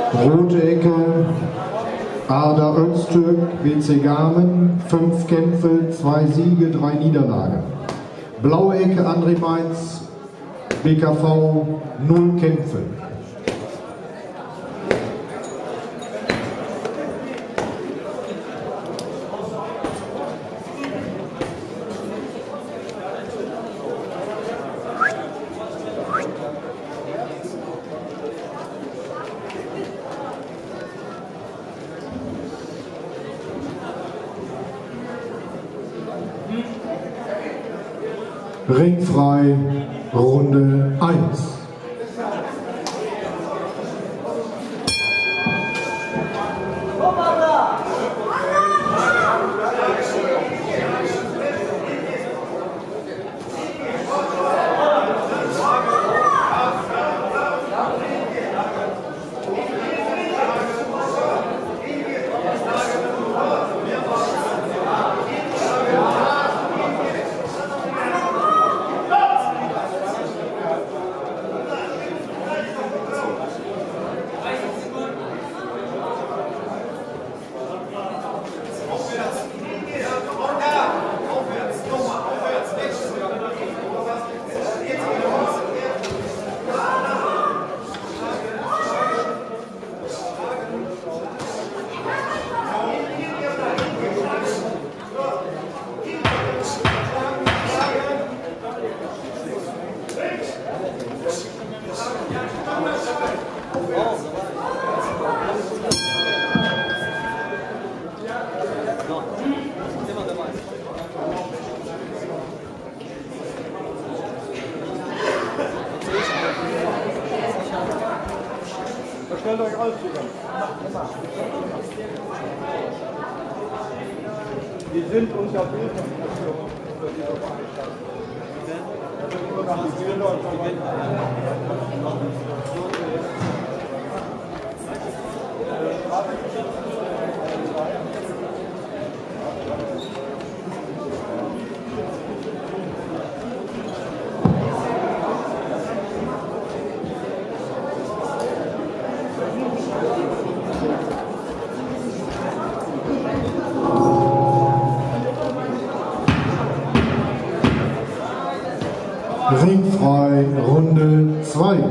Rote Ecke, Arda Öztürk, BC Garmen, 5 Kämpfe, 2 Siege, 3 Niederlagen. Blaue Ecke, André Mainz, BKV, 0 Kämpfe. Ringfrei, Runde 1. Stellt euch alles zusammen. Wir sind unter Bildung für diese Veranstaltung. Ringfrei, Runde 2.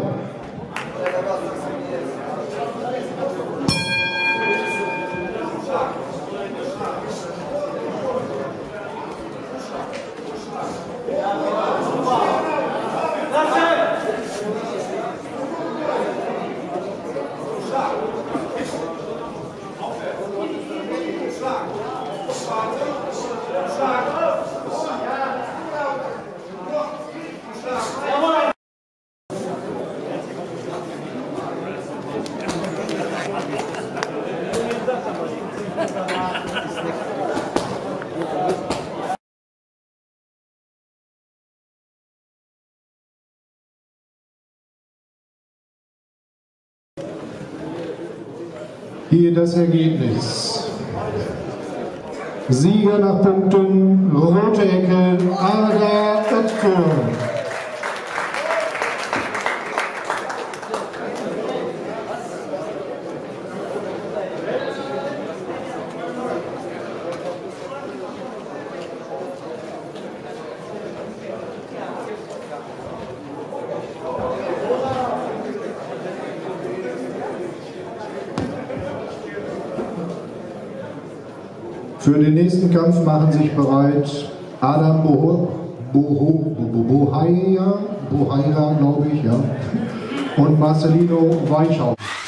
Hier das Ergebnis. Sieger nach Punkten, rote Ecke, Arda Öztürk. Für den nächsten Kampf machen sich bereit Adam Bohaira, glaube ich, ja, und Marcelino Weichau.